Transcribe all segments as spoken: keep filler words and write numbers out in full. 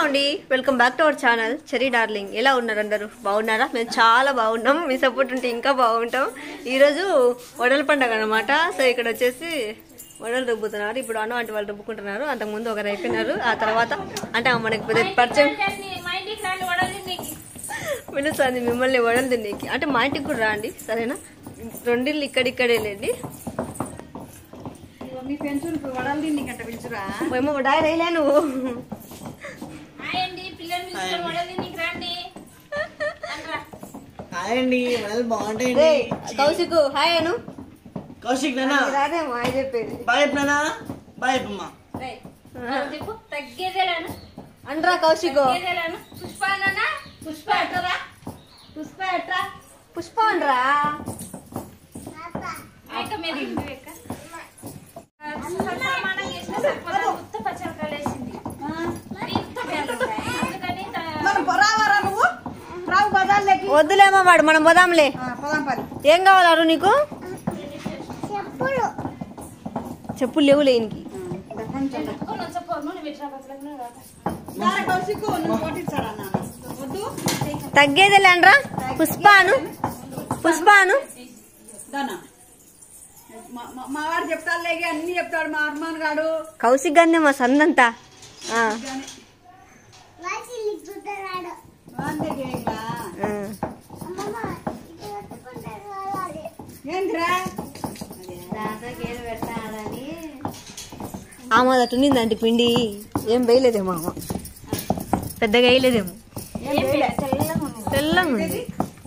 అండి, welcome back to our channel cherry darling. ఎలా ఉన్నారు అందరూ? బాగున్నారా? మేము చాలా బాగున్నాం. మీ సపోర్ట్ ఉంటే ఇంకా బాగుంటాం. ఈరోజు వడల పండుగ అనమాట. సో ఇక్కడ వచ్చేసి వడలు రుబ్బుతున్నారు. ఇప్పుడు అన్న అంటే వాళ్ళు రుబ్బుకుంటున్నారు. అంతకుముందు ఒకరు అయిపోయినారు. ఆ తర్వాత అంటే మనకి పరిచయం పిలుస్తుంది మిమ్మల్ని వడలు తినేకి. అంటే మా ఇంటికి కూడా రండి, సరేనా? రెండిళ్ళు ఇక్కడిక్కడే లేండి. ఏమో డాయ్ రైలే నువ్వు. కౌశిక్ హాయ్ అను. కౌశిక్ హాయ్ చెప్పేది అండ్రా కౌశిక్. పుష్ప పుష్ప పుష్ప అండ్రా. వద్దులేమో వాడు, మనం పోదాంలే. ఏం కావాలరు నీకు? చెప్పులు లేవులే ఈయనకి. తగ్గేదేలే అండ్రా. పుష్పాను పుష్పాను మా వాడు చెప్తాడులే, అన్ని చెప్తాడు మా అర్మాన్ గాడు. కౌశిక్ గానే మా సందంతా. ఆమె అటుండిందంటే పిండి ఏం వేయలేదేమో, అమ్మ పెద్దగా వేయలేదేమో, తెల్లంగా ఉంది.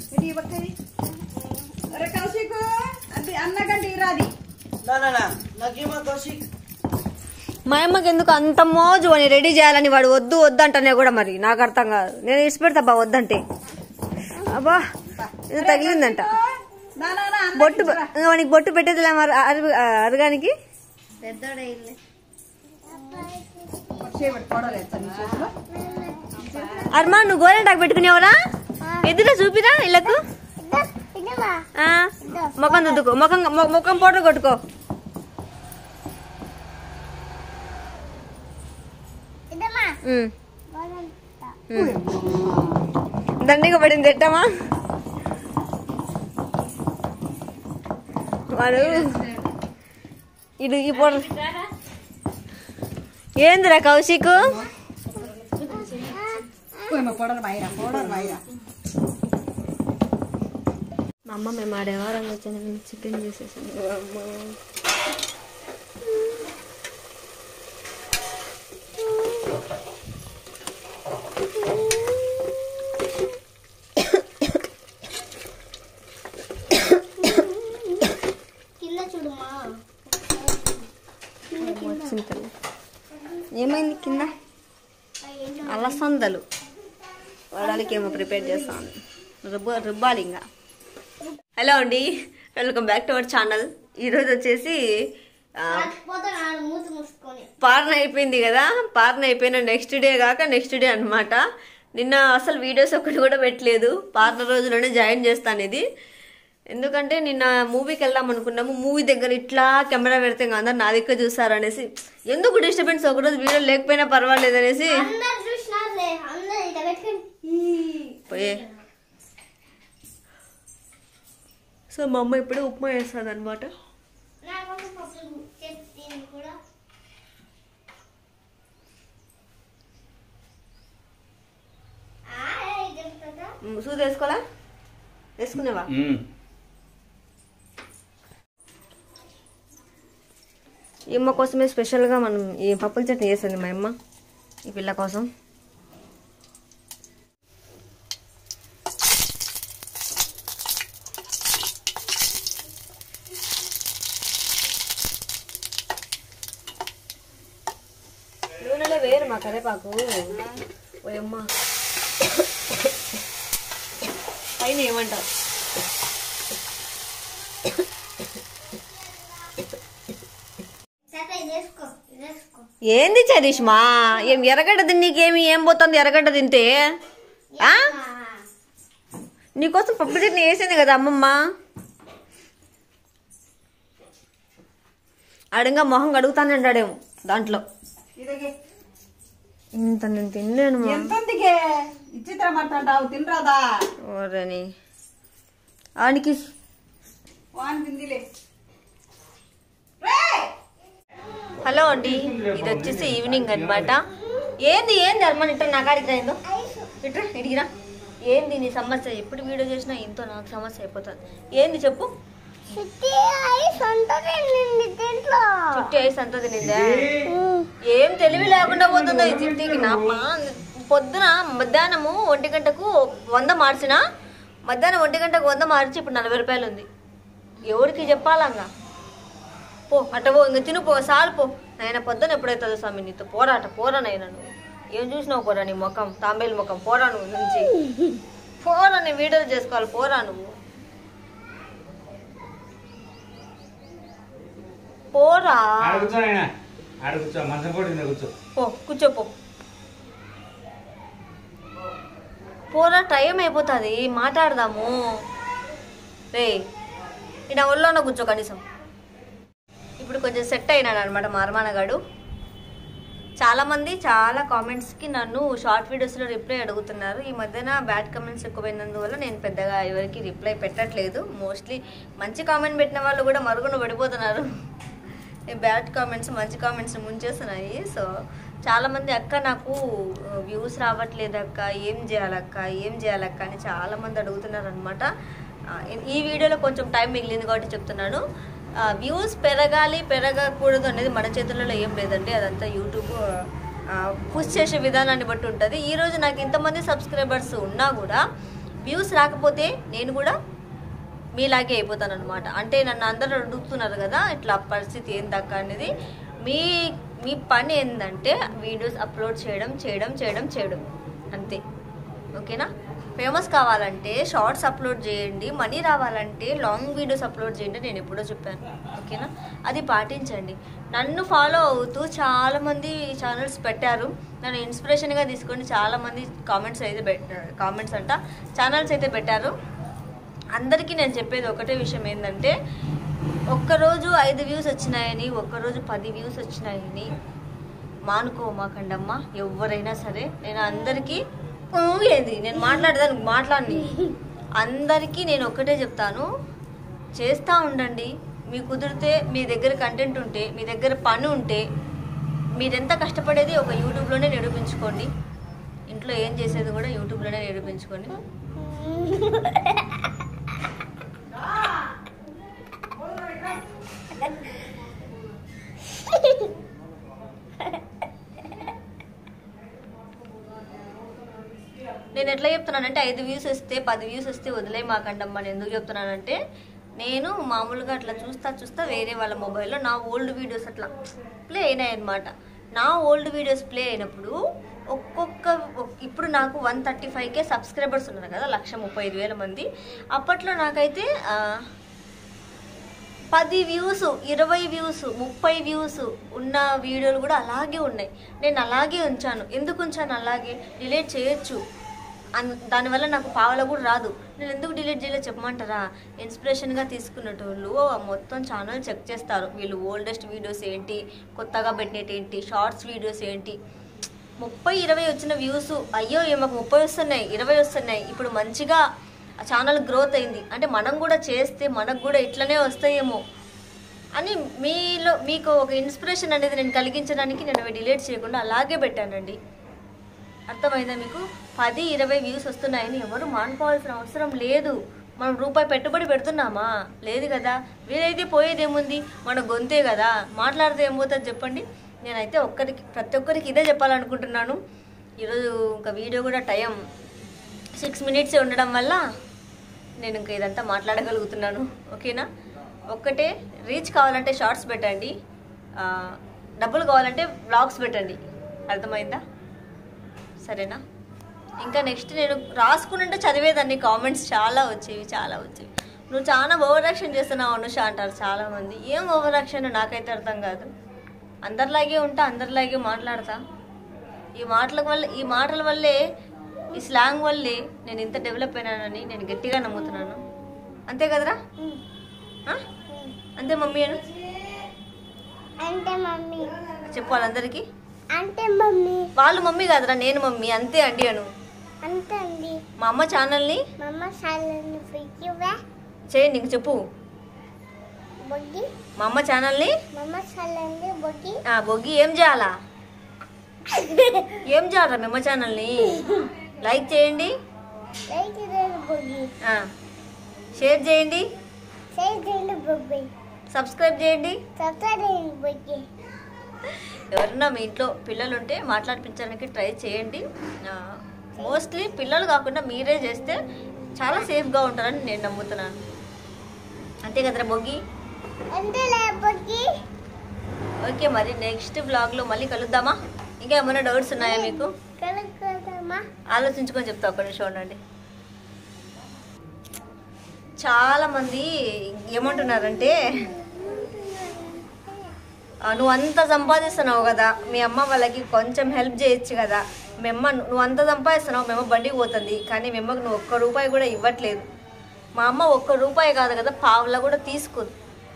మా అమ్మకి ఎందుకు అంత మోజు అని రెడీ చేయాలని వాడు వద్దు వద్దు అంటనే కూడా మరి నాకు అర్థం కాదు. నేను ఇచ్చి పెడతా బా వద్దంటే. అబ్బా ఇది తగిలిందంట. బొట్టు వానికి బొట్టు పెట్టేదిలే అరగానికి. అర్మా నువ్వు గోరెంటాకు పెట్టుకునేవరా? ఎదురా చూపిరా ఇళ్ళకు. ముఖం దుద్దుకో, ముఖం ముఖం పౌడర్ కొట్టుకో. దండిగా పడింది ఎట్టమా వాడు. ఇడు ఈ పౌడర్ ఏందిరా కౌశిక్? మా అమ్మ మేము ఆడేవారం వచ్చాను, మేము చికెన్ చేసేసాను. అమ్మ ఏమైంది కింద? అలసందలు వడలకి ఏమో ప్రిపేర్ చేస్తాను, రుబ్బ రుబ్బాలి ఇంకా. హలో అండి, welcome back to our channel. ఈరోజు వచ్చేసి పార్న అయిపోయింది కదా. పార్న అయిపోయిన నెక్స్ట్ డే కాక నెక్స్ట్ డే అనమాట. నిన్న అసలు వీడియోస్ ఒక్కటి కూడా పెట్టలేదు. పార్న రోజులోనే జాయిన్ చేస్తాను ఇది. ఎందుకంటే నిన్న మూవీకి వెళ్దాం అనుకున్నాము. మూవీ దగ్గర ఇట్లా కెమెరా పెడితే అందరు నా దగ్గర చూస్తారు అనేసి, ఎందుకు డిస్టర్బెన్స్ ఒకరోజు వీడియో లేకపోయినా పర్వాలేదు అనేసి పోయే. సో మా అమ్మ ఇప్పుడే ఉప్మా వేస్తుంది అనమాట. సూది వేసుకోవాలా? వేసుకునేవా? ఈ అమ్మ కోసమే స్పెషల్గా మనం ఈ పప్పుల చట్నీ చేస్తుంది మా అమ్మ ఈ పిల్ల కోసం. నూనెలో వేరు మా కరేపాకు. ఓ అమ్మ పైన ఏమంటారు? ఏంది చరిష్మా? ఏం ఎర్రగడ్డ తిన్నీకేమి ఏం పోతుంది? ఎర్రగడ్డ తింటే నీకోసం పప్పు చట్నీ వేసింది కదా అమ్మమ్మ. ఆడంగా మొహం కడుగుతానే అంటాడేమో దాంట్లో. ఇంత నేను తినలేను మా ఎంత ఉందికే ఇచ్చిత్రమంటావు తినరాదా ఓరని ఆనికి వాన్ తిందిలే. హలో అండి, ఇది వచ్చేసి ఈవినింగ్ అన్నమాట. ఏంది ఏంది అర్మన్ ఇట్లా నా కాడికి రాయిందో ఇట్రా ఇడిగిరా. ఏంది నీ సమస్య? ఎప్పుడు వీడియో చేసినా ఇంతో నాకు సమస్య అయిపోతుంది. ఏంది చెప్పు. చుట్టి ఐస్ అంతా తినిందా? ఏం తెలివి లేకుండా పోతుందో ఈ చిట్టికి. నా పొద్దున మధ్యాహ్నము ఒంటి గంటకు వంద మార్చిన, మధ్యాహ్నం ఒంటి గంటకు వంద మార్చి ఇప్పుడు నలభై రూపాయలు ఉంది. ఎవరికి చెప్పాలంగా? పో అట్ట పో, ఇంక తిను పో, సాలు పో. నాయన పొద్దున ఎప్పుడైతుందో స్వామి నీతో పోరాట పోరా నైనా. నువ్వు ఏం చూసినావు పోరా నీ ముఖం, తాంబేలు ముఖం. పోరా నువ్వు నుంచి, పోరా నీ వీడియోలు చేసుకోవాలి. పోరా నువ్వు, పోరా. పో కూర్చోపో, పోరా. టైం అయిపోతుంది, మాట్లాడదాము. రే ఈయన ఒళ్ళోన కూర్చో కనీసం. ఇప్పుడు కొంచెం సెట్ అయినాడు అనమాట మా అర్మానగాడు. చాలామంది చాలా కామెంట్స్కి నన్ను షార్ట్ వీడియోస్లో రిప్లై అడుగుతున్నారు. ఈ మధ్యన బ్యాడ్ కామెంట్స్ ఎక్కువైనందువల్ల నేను పెద్దగా ఎవరికి రిప్లై పెట్టట్లేదు. మోస్ట్లీ మంచి కామెంట్ పెట్టిన వాళ్ళు కూడా మరుగున పడిపోతున్నారు. బ్యాడ్ కామెంట్స్ మంచి కామెంట్స్ ముంచేస్తున్నాయి. సో చాలామంది అక్క నాకు వ్యూస్ రావట్లేదు అక్క, ఏం చేయాలక్క ఏం చేయాలక్క అని చాలామంది అడుగుతున్నారు అనమాట. ఈ వీడియోలో కొంచెం టైం మిగిలింది కాబట్టి చెప్తున్నాను. వ్యూస్ పెరగాలి పెరగకూడదు అనేది మన చేతుల్లో ఏం లేదండి. అదంతా యూట్యూబ్ పుష్ చేసే విధానాన్ని బట్టి ఉంటుంది. ఈరోజు నాకు ఇంతమంది సబ్స్క్రైబర్స్ ఉన్నా కూడా వ్యూస్ రాకపోతే నేను కూడా మీలాగే అయిపోతాను అనమాట. అంటే నన్ను అందరూ అడుగుతున్నారు కదా ఇట్లా పరిస్థితి ఏందక్క అనేది. మీ మీ పని ఏంటంటే వీడియోస్ అప్లోడ్ చేయడం చేయడం చేయడం చేయడం అంతే, ఓకేనా. ఫేమస్ కావాలంటే షార్ట్స్ అప్లోడ్ చేయండి, మనీ రావాలంటే లాంగ్ వీడియోస్ అప్లోడ్ చేయండి. నేను ఎప్పుడో చెప్పాను, ఓకేనా. అది పాటించండి. నన్ను ఫాలో అవుతూ చాలామంది ఛానల్స్ పెట్టారు. నన్ను ఇన్స్పిరేషన్గా తీసుకొని చాలామంది కామెంట్స్ అయితే పెట్టారు, కామెంట్స్ అంట ఛానల్స్ అయితే పెట్టారు. అందరికీ నేను చెప్పేది ఒకటే విషయం ఏంటంటే, ఒక్కరోజు ఐదు వ్యూస్ వచ్చినాయని ఒక్కరోజు పది వ్యూస్ వచ్చినాయని మానుకోమాకండమ్మా ఎవరైనా సరే. నేను అందరికీ ఏది నేను మాట్లాడదానికి మాట్లాడి అందరికీ నేను ఒక్కటే చెప్తాను, చేస్తూ ఉండండి. మీ కుదిరితే మీ దగ్గర కంటెంట్ ఉంటే, మీ దగ్గర పని ఉంటే, మీరెంత కష్టపడేది ఒక యూట్యూబ్లోనే నిరూపించుకోండి. ఇంట్లో ఏం చేసేది కూడా యూట్యూబ్లోనే నిరూపించుకోండి. నేను ఎట్లా చెప్తున్నానంటే, ఐదు వ్యూస్ వస్తే పది వ్యూస్ వస్తే వదిలే మాకండమ్మా. నేను ఎందుకు చెప్తున్నానంటే, నేను మామూలుగా అట్లా చూస్తా చూస్తా వేరే వాళ్ళ మొబైల్లో నా ఓల్డ్ వీడియోస్ అట్లా ప్లే అయినాయి అనమాట. నా ఓల్డ్ వీడియోస్ ప్లే అయినప్పుడు ఒక్కొక్క ఇప్పుడు నాకు one thirty five K subscribers ఉన్నారు కదా, లక్ష ముప్పై ఐదు వేల మంది. అప్పట్లో నాకైతే పది వ్యూస్ ఇరవై వ్యూస్ ముప్పై వ్యూస్ ఉన్న వీడియోలు కూడా అలాగే ఉన్నాయి. నేను అలాగే ఉంచాను. ఎందుకు ఉంచాను అలాగే? డిలీట్ చేయొచ్చు, అన్ దానివల్ల నాకు పావల కూడా రాదు. నేను ఎందుకు డిలీట్ చేయలేదు చెప్పమంటారా? ఇన్స్పిరేషన్గా తీసుకునేటోళ్ళు మొత్తం ఛానల్ చెక్ చేస్తారు. వీళ్ళు ఓల్డెస్ట్ వీడియోస్ ఏంటి, కొత్తగా పెట్టినట్టు ఏంటి, షార్ట్స్ వీడియోస్ ఏంటి. ముప్పై ఇరవై వచ్చిన వ్యూస్, అయ్యో మాకు ముప్పై వస్తున్నాయి ఇరవై వస్తున్నాయి, ఇప్పుడు మంచిగా ఛానల్ గ్రోత్ అయింది అంటే మనం కూడా చేస్తే మనకు కూడా ఇట్లనే వస్తాయేమో అని మీలో మీకు ఒక ఇన్స్పిరేషన్ అనేది నేను కలిగించడానికి నేను అవి డిలీట్ చేయకుండా అలాగే పెట్టానండి. అర్థమైందా మీకు? పది ఇరవై వ్యూస్ వస్తున్నాయని ఎవరు మానుకోవాల్సిన అవసరం లేదు. మనం రూపాయి పెట్టుబడి పెడుతున్నామా? లేదు కదా. వీలైతే పోయేది ఏముంది, మన గొంతే కదా, మాట్లాడితే ఏమవుతుంది చెప్పండి. నేనైతే ఒక్కరికి ప్రతి ఒక్కరికి ఇదే చెప్పాలనుకుంటున్నాను. ఈరోజు ఇంకా వీడియో కూడా టైం సిక్స్ మినిట్సే ఉండడం వల్ల నేను ఇంకా ఇదంతా మాట్లాడగలుగుతున్నాను, ఓకేనా. ఒక్కటే, రీచ్ కావాలంటే షార్ట్స్ పెట్టండి, డబ్బులు కావాలంటే వ్లాగ్స్ పెట్టండి. అర్థమైందా? సరేనా? ఇంకా నెక్స్ట్ నేను రాసుకుంటే చదివేదాన్ని, కామెంట్స్ చాలా వచ్చేవి చాలా వచ్చేవి. నువ్వు చాలా ఓవర్ యాక్షన్ చేస్తున్నావు అనుష అంటారు చాలామంది. ఏం ఓవర్ యాక్షన్ నాకైతే అర్థం కాదు. అందరిలాగే ఉంటా, అందరిలాగే మాట్లాడతా. ఈ మాటల వల్ల ఈ మాటల వల్లే ఈ స్లాంగ్ వల్లే నేను ఇంత డెవలప్ అయినానని నేను గట్టిగా నమ్ముతున్నాను. అంతే కదరా? అంతే మమ్మీ అను, అంటే మమ్మీ చెప్పు వాళ్ళందరికీ. అంటే మమ్మీ వాళ్ళు మమ్మీ కాదురా, నేను మమ్మీ, అంతే అండి అను. అంతే అండి. మా అమ్మ ఛానల్ని మమ్మ సాలని ఫిక్కివా చేయండి, ఇంక చెప్పు. బొగ్గి మా అమ్మ ఛానల్ని మమ్మ సాలని బొగ్గి ఆ, బొగ్గి ఏం చేయాలా? ఏం చేయాలరా మీ అమ్మ ఛానల్ని? లైక్ చేయండి, లైక్ చేయండి బొగ్గి, ఆ, షేర్ చేయండి, షేర్ చేయండి బొగ్గి, సబ్స్క్రైబ్ చేయండి. సబ్స్క్రైబ్ చేయండి బొగ్గి. ఎవరన్నా మీ ఇంట్లో పిల్లలు ఉంటే మాట్లాడిపించడానికి ట్రై చేయండి. మోస్ట్లీ పిల్లలు కాకుండా మీరే చేస్తే చాలా సేఫ్గా ఉంటారని నేను నమ్ముతున్నాను. అంతే కదరా బొగ్గి? అంతేలే బొగ్గి. ఓకే, మరి నెక్స్ట్ బ్లాగ్లో మళ్ళీ కలుద్దామా? ఇంకా ఏమైనా డౌట్స్ ఉన్నాయా మీకు? కలుద్దామా? ఆలోచించుకొని చెప్తా, ఒక్క నిమిషం ఉండండి. చాలామంది ఏమంటున్నారంటే, నువ్వు అంత సంపాదిస్తున్నావు కదా, మీ అమ్మ వాళ్ళకి కొంచెం హెల్ప్ చేయొచ్చు కదా. మీ అమ్మ నువ్వు అంత సంపాదిస్తున్నావు, మీ అమ్మ బండికి పోతుంది, కానీ మీ అమ్మకు నువ్వు ఒక్క రూపాయి కూడా ఇవ్వట్లేదు. మా అమ్మ ఒక్క రూపాయి కాదు కదా, పావలా కూడా తీసుకోదు,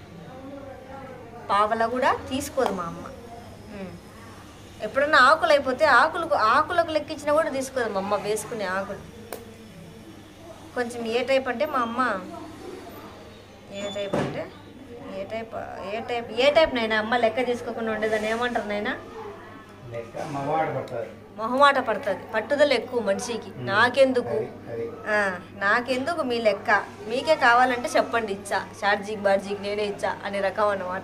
పావలా కూడా తీసుకోదు మా అమ్మ. ఎప్పుడన్నా ఆకులు అయిపోతే ఆకులకు ఆకులకు లెక్కించినా కూడా తీసుకోదు మా అమ్మ, వేసుకునే ఆకులు. కొంచెం ఏ టైప్ అంటే మా అమ్మ ఏ టైప్ అంటే ఏ టైప్ ఏ టైప్ ఏ టైప్ నైనా అమ్మ లెక్క తీసుకోకుండా ఉండేదని ఏమంటారు నైనా? మొహమాట పడుతుంది, పట్టుదల ఎక్కువ మనిషికి. నాకెందుకు నాకెందుకు మీ లెక్క, మీకే కావాలంటే చెప్పండి, ఇచ్చా, షార్జీకి బార్జీకి నేనే ఇచ్చా అనే రకం అన్నమాట.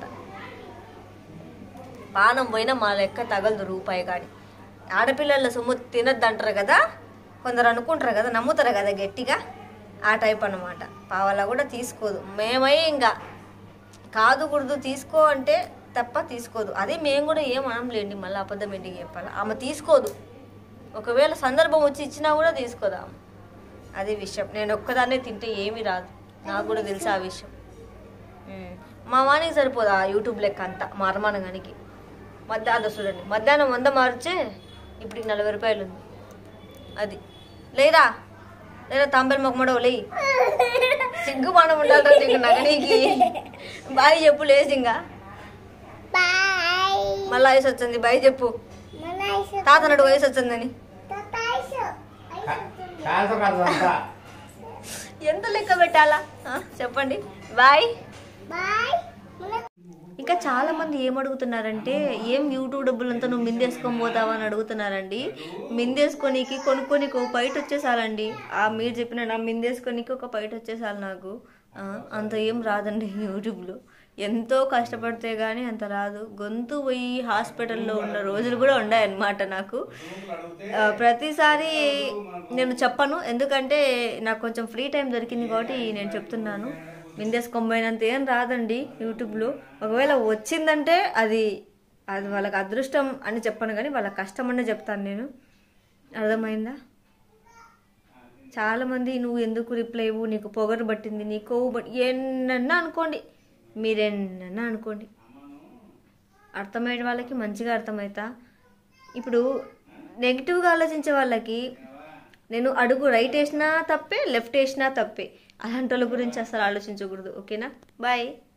పానం పోయినా మా లెక్క తగలదు రూపాయి కాడి. ఆడపిల్లల సొమ్ము తినద్దు అంటారు కదా, కొందరు అనుకుంటారు కదా, నమ్ముతారు కదా గట్టిగా, ఆ టైప్ అన్నమాట. పావలా కూడా తీసుకోదు. మేమై ఇంకా కాదు కూడదు తీసుకో అంటే తప్ప తీసుకోదు. అదే మేము కూడా ఏం అనలేండి, మళ్ళీ అబద్ధం ఏంటికి చెప్పాలి. ఆమె తీసుకోదు, ఒకవేళ సందర్భం వచ్చి ఇచ్చినా కూడా తీసుకోదు ఆమె. అదే విషయం. నేను ఒక్కదాన్నే తింటే ఏమీ రాదు, నాకు కూడా తెలుసు ఆ విషయం. మా వానికి సరిపోదు ఆ యూట్యూబ్ లెక్క అంతా, మా అరమానగానికి. మధ్యాహ్నం చూడండి, మధ్యాహ్నం వంద మార్చే ఇప్పుడు నలభై రూపాయలు ఉంది. అది లేదా లేదా తాంబేలు మొక్కమడవు లే, సిగ్గు మనం ఉండాలి నీకు నగనీకి. బాయ్ చెప్పు, లేచి ఇంకా మళ్ళీ వయసు వచ్చింది. బాయ్ చెప్పు, తాతనడు వయసు వచ్చిందని. ఎంత లెక్క పెట్టాలా చెప్పండి? బాయ్. ఇంకా చాలా మంది ఏమడుగుతున్నారంటే, ఏం యూట్యూబ్ డబ్బులంతా నువ్వు మిందేసుకొని పోతావా అని అడుగుతున్నారండి. మిందేసుకొనికి కొనుక్కోనికి ఒక పైట వచ్చేసాలండి. ఆ మీరు చెప్పిన నా మిందేసుకొనికి ఒక పైట వచ్చేసాలి నాకు. అంత ఏం రాదండి యూట్యూబ్లో. ఎంతో కష్టపడితే కానీ అంత రాదు. గొంతు పోయి హాస్పిటల్లో ఉన్న రోజులు కూడా ఉన్నాయన్నమాట నాకు. ప్రతిసారి నేను చెప్పను, ఎందుకంటే నాకు కొంచెం ఫ్రీ టైం దొరికింది కాబట్టి నేను చెప్తున్నాను. మిందేసుకొనిపోయినంత ఏం రాదండి యూట్యూబ్లో. ఒకవేళ వచ్చిందంటే అది అది వాళ్ళకి అదృష్టం అని చెప్పను, కానీ వాళ్ళ కష్టం అనే చెప్తాను నేను. అర్థమైందా? చాలామంది నువ్వు ఎందుకు రిప్లై ఇవ్వు, నీకు పొగరు పట్టింది, నీకు కొవ్వు పట్టి, ఎన్నన్నా అనుకోండి, మీరెన్నన్నా అనుకోండి, అర్థమయ్యే వాళ్ళకి మంచిగా అర్థమవుతా. ఇప్పుడు నెగిటివ్గా ఆలోచించే వాళ్ళకి నేను అడుగు రైట్ వేసినా తప్పే, లెఫ్ట్ వేసినా తప్పే. అలాంటి వాళ్ళ గురించి అసలు ఆలోచించకూడదు. ఓకేనా? బాయ్.